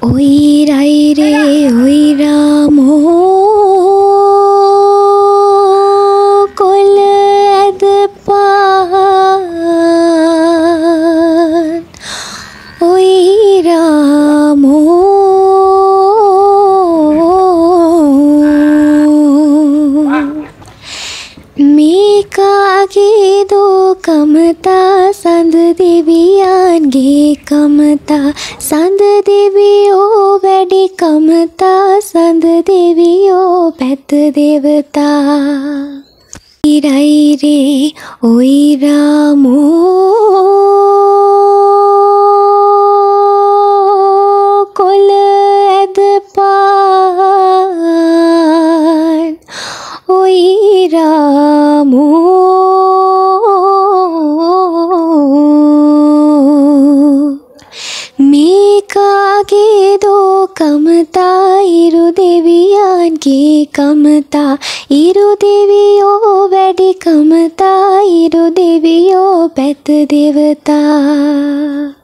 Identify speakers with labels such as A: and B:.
A: ඔයිරයි रे ඔයිරාමෝ කොළ ඇද පාන් ඔයිරාමෝ මේකාගේ දෝකමතා සඳ දෙවියන්ගේ කමතා සඳ දෙවියෝ වැඩි කමතා සඳ දෙවියෝ පැත දෙවතා ඉරයි रे ඔයිරාමෝ කොළ ඇද පාන් ඔයිරාමෝ මේකාගේ දෝකමතා ඉරු දෙවියන්ගේ කමතා ඉරු දෙවියෝ වැඩි කමතා ඉරු දෙවියෝ පැත දෙවතා